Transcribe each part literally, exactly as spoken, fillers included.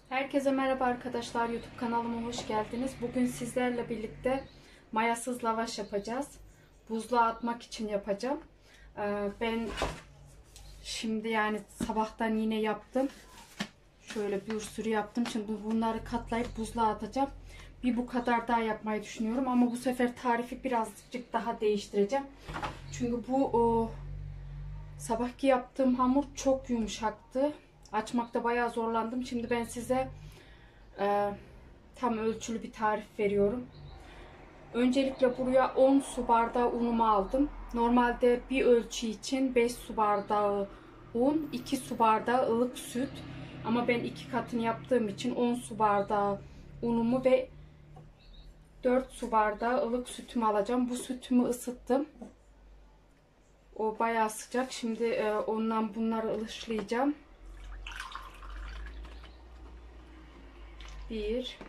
Herkese merhaba arkadaşlar, YouTube kanalıma hoş geldiniz. Bugün sizlerle birlikte mayasız lavaş yapacağız. Buzluğa atmak için yapacağım. Ee, ben şimdi yani sabahtan yine yaptım. Şöyle bir sürü yaptım. Şimdi bunları katlayıp buzluğa atacağım. Bir bu kadar daha yapmayı düşünüyorum. Ama bu sefer tarifi birazcık daha değiştireceğim. Çünkü bu o, sabahki yaptığım hamur çok yumuşaktı. Açmakta bayağı zorlandım. Şimdi ben size e, tam ölçülü bir tarif veriyorum. Öncelikle buraya on su bardağı unumu aldım. Normalde bir ölçü için beş su bardağı un, iki su bardağı ılık süt. Ama ben iki katını yaptığım için on su bardağı unumu ve dört su bardağı ılık sütümü alacağım. Bu sütümü ısıttım. O bayağı sıcak. Şimdi e, ondan bunları ılışlayacağım. Bir.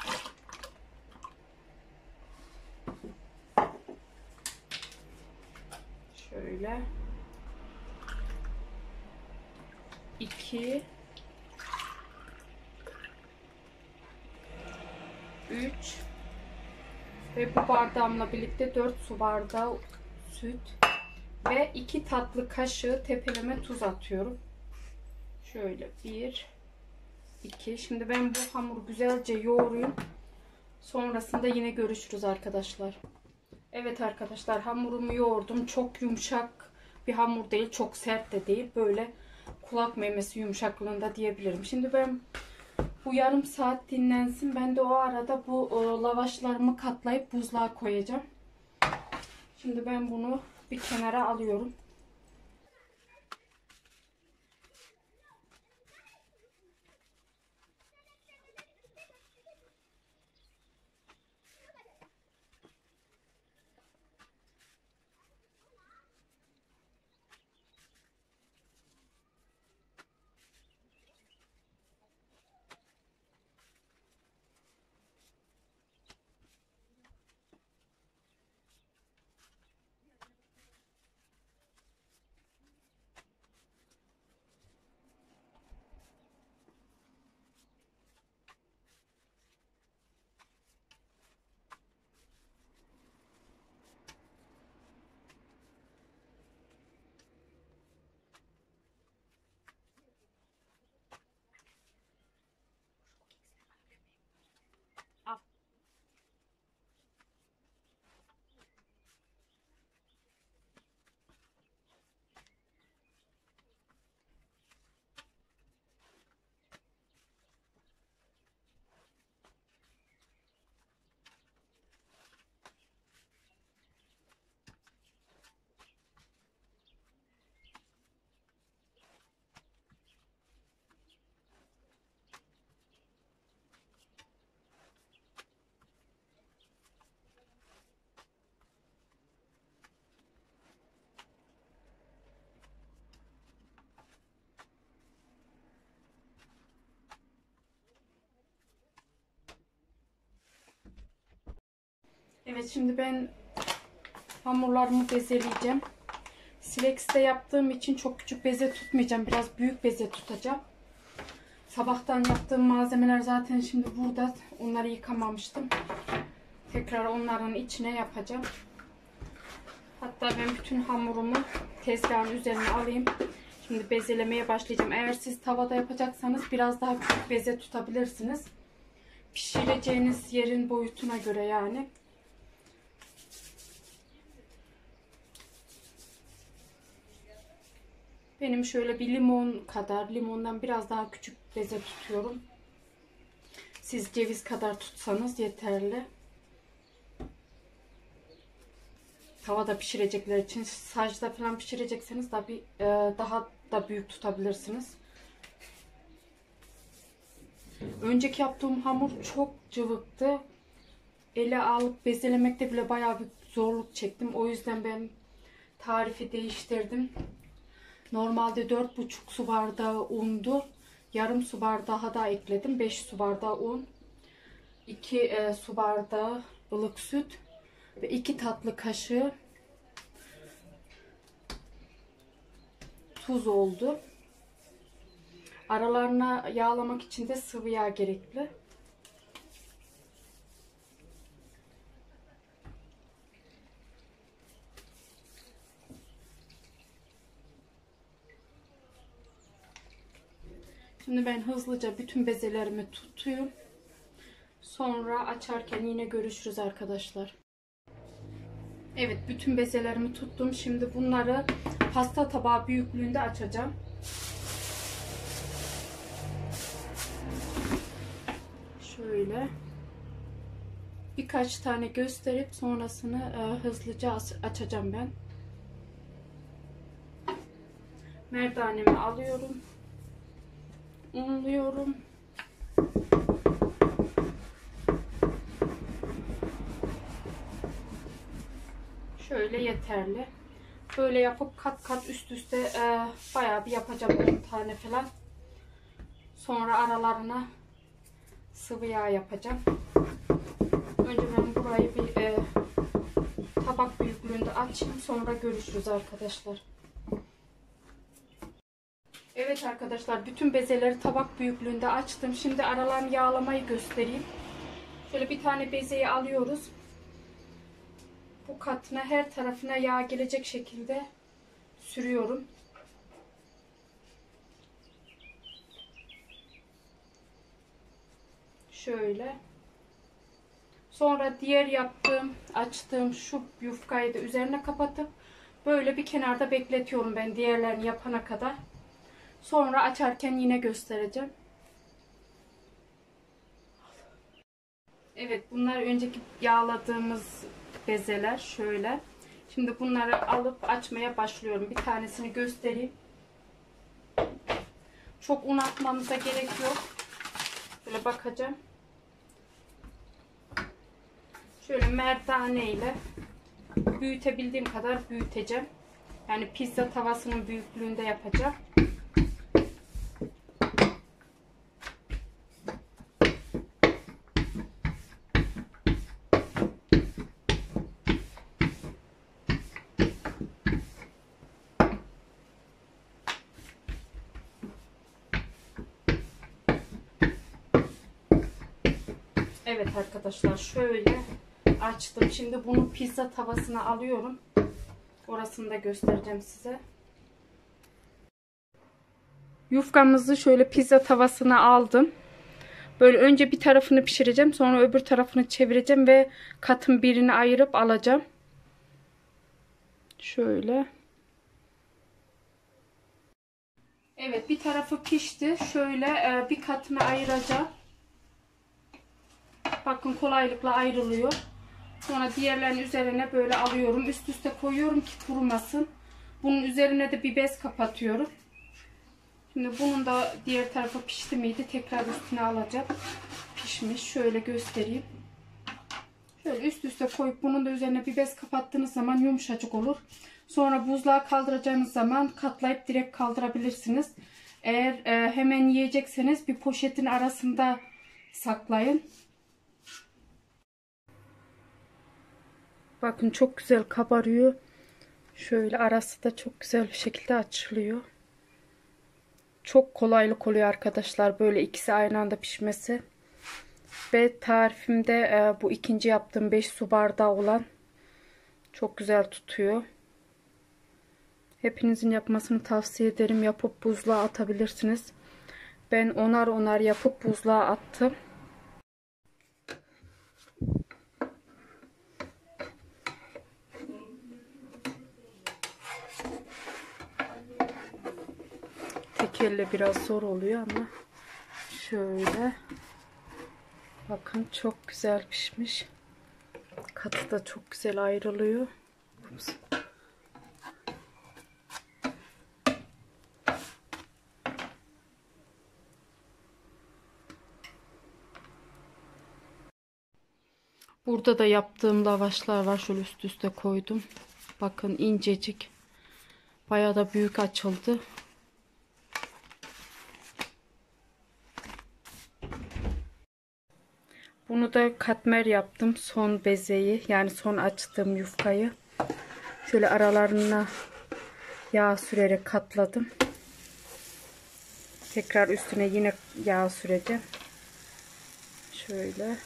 Şöyle. iki. üç. Ve bu bardağımla birlikte dört su bardağı süt ve iki tatlı kaşığı tepeleme tuz atıyorum. Şöyle bir, iki. Şimdi ben bu hamuru güzelce yoğurayım. Sonrasında yine görüşürüz arkadaşlar. Evet arkadaşlar, hamurumu yoğurdum. Çok yumuşak bir hamur değil, çok sert de değil. Böyle kulak memesi yumuşaklığında diyebilirim. Şimdi ben bu yarım saat dinlensin. Ben de o arada bu o, lavaşlarımı katlayıp buzluğa koyacağım. Şimdi ben bunu bir kenara alıyorum. Evet, şimdi ben hamurlarımı bezeleyeceğim. Silex'te yaptığım için çok küçük beze tutmayacağım. Biraz büyük beze tutacağım. Sabahtan yaptığım malzemeler zaten şimdi burada. Onları yıkamamıştım. Tekrar onların içine yapacağım. Hatta ben bütün hamurumu tezgahın üzerine alayım. Şimdi bezelemeye başlayacağım. Eğer siz tavada yapacaksanız biraz daha küçük beze tutabilirsiniz. Pişireceğiniz yerin boyutuna göre yani. Benim şöyle bir limon kadar, limondan biraz daha küçük beze tutuyorum. Siz ceviz kadar tutsanız yeterli. Tavada pişirecekler için, sacda falan pişirecekseniz tabii daha da büyük tutabilirsiniz. Önceki yaptığım hamur çok cıvıktı. Ele alıp bezelemekte bile bayağı bir zorluk çektim. O yüzden ben tarifi değiştirdim. Normalde dört buçuk su bardağı undu. Yarım su bardağı da ekledim. beş su bardağı un. iki e, su bardağı ılık süt. Ve iki tatlı kaşığı tuz oldu. Aralarına yağlamak için de sıvı yağ gerekli. Şimdi ben hızlıca bütün bezelerimi tutuyorum. Sonra açarken yine görüşürüz arkadaşlar. Evet, bütün bezelerimi tuttum. Şimdi bunları pasta tabağı büyüklüğünde açacağım. Şöyle birkaç tane gösterip sonrasını e, hızlıca açacağım ben. Merdanemi alıyorum. Unluyorum. Şöyle yeterli. Böyle yapıp kat kat üst üste e, bayağı bir yapacağım, on tane falan. Sonra aralarına sıvı yağ yapacağım. Önce ben burayı bir e, tabak büyüklüğünde açayım, sonra görüşürüz arkadaşlar. Evet arkadaşlar, bütün bezeleri tabak büyüklüğünde açtım. Şimdi aralarını yağlamayı göstereyim. Şöyle bir tane bezeyi alıyoruz. Bu katına, her tarafına yağ gelecek şekilde sürüyorum. Şöyle. Sonra diğer yaptığım, açtığım şu yufkayı da üzerine kapatıp böyle bir kenarda bekletiyorum ben diğerlerini yapana kadar. Sonra açarken yine göstereceğim. Evet, bunlar önceki yağladığımız bezeler şöyle. Şimdi bunları alıp açmaya başlıyorum. Bir tanesini göstereyim. Çok un atmamıza gerek yok. Böyle bakacağım. Şöyle merdane ile büyütebildiğim kadar büyüteceğim. Yani pizza tavasının büyüklüğünde yapacağım. Evet arkadaşlar, şöyle açtım. Şimdi bunu pizza tavasına alıyorum. Orasını da göstereceğim size. Yufkamızı şöyle pizza tavasına aldım. Böyle önce bir tarafını pişireceğim. Sonra öbür tarafını çevireceğim ve katın birini ayırıp alacağım. Şöyle. Evet, bir tarafı pişti. Şöyle bir katını ayıracağım. Bakın, kolaylıkla ayrılıyor. Sonra diğerlerinin üzerine böyle alıyorum. Üst üste koyuyorum ki kurumasın. Bunun üzerine de bir bez kapatıyorum. Şimdi bunun da diğer tarafı pişti miydi? Tekrar üstüne alacağım. Pişmiş. Şöyle göstereyim. Şöyle üst üste koyup bunun da üzerine bir bez kapattığınız zaman yumuşacık olur. Sonra buzluğa kaldıracağınız zaman katlayıp direkt kaldırabilirsiniz. Eğer e, hemen yiyecekseniz bir poşetin arasında saklayın. Bakın, çok güzel kabarıyor. Şöyle arası da çok güzel bir şekilde açılıyor. Çok kolaylık oluyor arkadaşlar, böyle ikisi aynı anda pişmesi. Ve tarifimde e, bu ikinci yaptığım beş su bardağı olan çok güzel tutuyor. Hepinizin yapmasını tavsiye ederim. Yapıp buzluğa atabilirsiniz. Ben onar onar yapıp buzluğa attım. Tek elle biraz zor oluyor ama şöyle bakın, çok güzel pişmiş. Katı da çok güzel ayrılıyor. Ups. Burada da yaptığım lavaşlar var. Şöyle üst üste koydum. Bakın, incecik. Bayağı da büyük açıldı. Bunu da katmer yaptım. Son bezeyi, yani son açtığım yufkayı. Şöyle aralarına yağ sürerek katladım. Tekrar üstüne yine yağ süreceğim. Şöyle.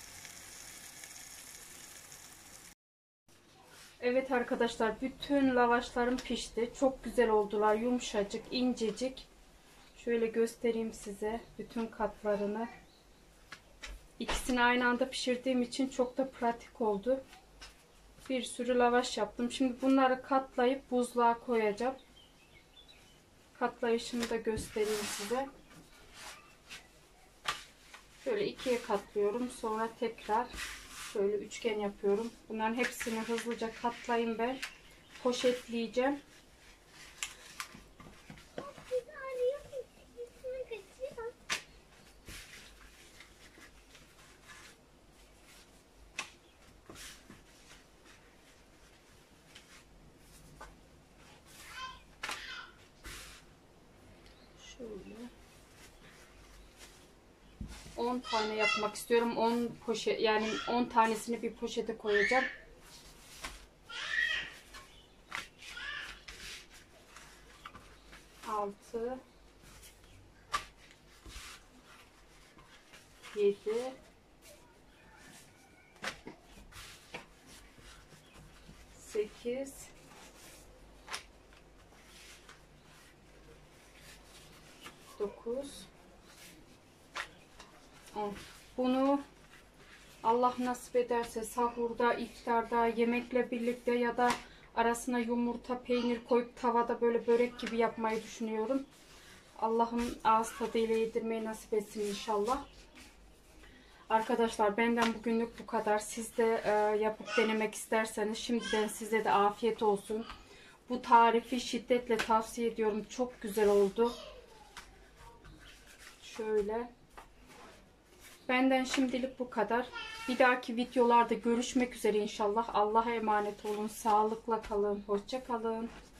Evet arkadaşlar, bütün lavaşlarım pişti. Çok güzel oldular. Yumuşacık, incecik. Şöyle göstereyim size bütün katlarını. İkisini aynı anda pişirdiğim için çok da pratik oldu. Bir sürü lavaş yaptım. Şimdi bunları katlayıp buzluğa koyacağım. Katlayışını da göstereyim size. Şöyle ikiye katlıyorum. Sonra tekrar şöyle üçgen yapıyorum. Bunların hepsini hızlıca katlayayım ben. Poşetleyeceğim. Şöyle. on tane yapmak istiyorum. on poşet, yani on tanesini bir poşete koyacağım. altı yedi sekiz dokuz on. Bunu Allah nasip ederse sahurda, iftarda, yemekle birlikte ya da arasına yumurta, peynir koyup tavada böyle börek gibi yapmayı düşünüyorum. Allah'ım ağız tadıyla yedirmeyi nasip etsin inşallah. Arkadaşlar benden bugünlük bu kadar. Siz de e, yapıp denemek isterseniz şimdiden size de afiyet olsun. Bu tarifi şiddetle tavsiye ediyorum. Çok güzel oldu. Şöyle. Benden şimdilik bu kadar. Bir dahaki videolarda görüşmek üzere inşallah. Allah'a emanet olun. Sağlıkla kalın. Hoşça kalın.